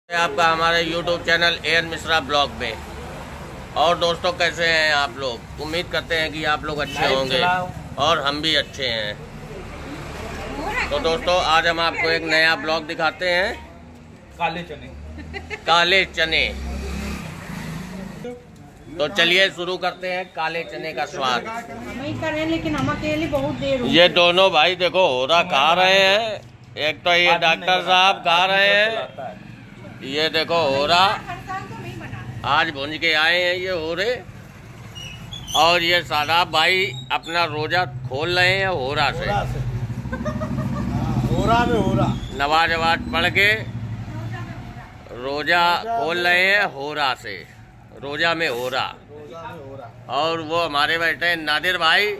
आपका हमारे YouTube channel A N Mishra blog में। और दोस्तों, कैसे हैं आप लोग? उम्मीद करते हैं कि आप लोग अच्छे होंगे और हम भी अच्छे हैं। तो दोस्तों, आज हम आपको एक नया ब्लॉग दिखाते हैं। काले चने। काले चने। तो चलिए शुरू करते हैं काले चने का स्वाद। करें लेकिन हम अकेले बहुत देर ये दोनों भाई देखो होरा खा रहे हैं। एक तो ये डॉक्टर साहब खा रहे हैं। ये देखो होरा आज भुंज के आए हैं ये होरे। और ये सादाब भाई अपना रोजा खोल रहे हैं होरा से। होरा में होरा नमाज पढ़ के रोजा खोल रहे हैं होरा से। रोजा में होरा। और वो हमारे बैठे हैं नादिर भाई।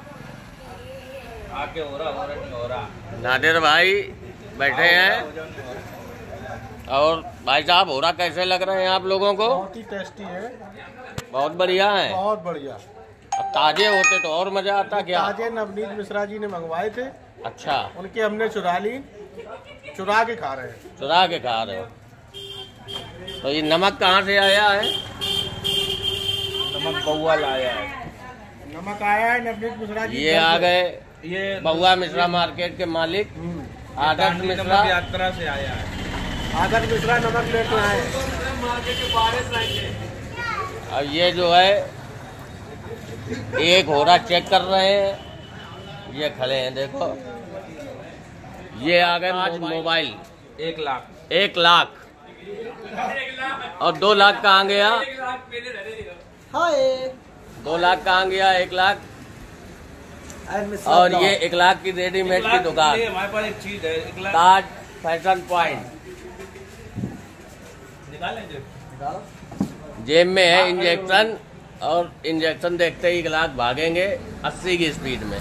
आके होरा नहीं होरा। नादिर भाई बैठे हैं। और भाई साहब होरा कैसे लग रहे हैं आप लोगों को? बहुत ही टेस्टी है। बहुत बढ़िया है। बहुत बढ़िया। अब ताजे होते तो और मजा आता क्या? ताजे नवनीत मिश्रा जी ने मंगवाए थे। अच्छा, उनके हमने चुरा के खा रहे हैं। चुरा के खा रहे हो? तो ये नमक कहाँ से आया है? नमक बउआ लाया है। नमक आया है नवनीत मिश्रा जी। ये आ गए ये बउआ मिश्रा मार्केट के मालिक आदर्श मिश्रा। यात्रा से आया है। आदर्श मिश्रा नमक लेकर आए। और ये जो है एक होरा चेक कर रहे हैं। ये खड़े हैं देखो। ये आ गए आज मोबाइल 1 लाख। 1 लाख। और 2 लाख कहाँ गया? 2 लाख कहाँ गया? 1 लाख। और ये 1 लाख की रेडीमेड की दुकान हमारे पास एक चीज है। 1 लाख ताज फैशन पॉइंट। जेब में है इंजेक्शन। और इंजेक्शन देखते ही 1 लाख भागेंगे 80 की स्पीड में।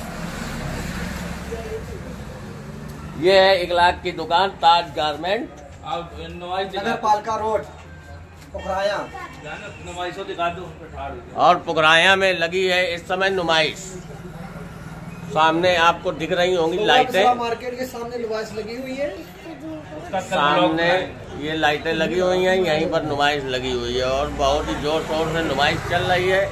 ये है 1 लाख की दुकान ताज गारमेंट। पालका रोड दिखा दो। और पुगराया में लगी है इस समय नुमाइश। सामने आपको दिख रही होंगी लाइटें। मार्केट के सामने नुमाइश लगी हुई है। सामने ये लाइटें लगी हुई हैं। यहीं पर नुमाइश लगी हुई है और बहुत ही जोर शोर से नुमाइश चल रही है।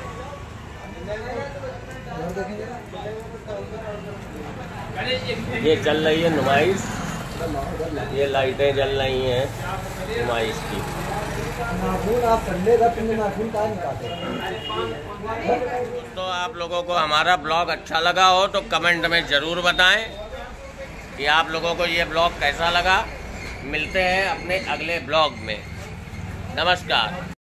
ये चल रही है नुमाइश। ये लाइटें जल रही हैं नुमाइश की। तो आप लोगों को हमारा ब्लॉग अच्छा लगा हो तो कमेंट में ज़रूर बताएं कि आप लोगों को ये ब्लॉग कैसा लगा। मिलते हैं अपने अगले ब्लॉग में। नमस्कार।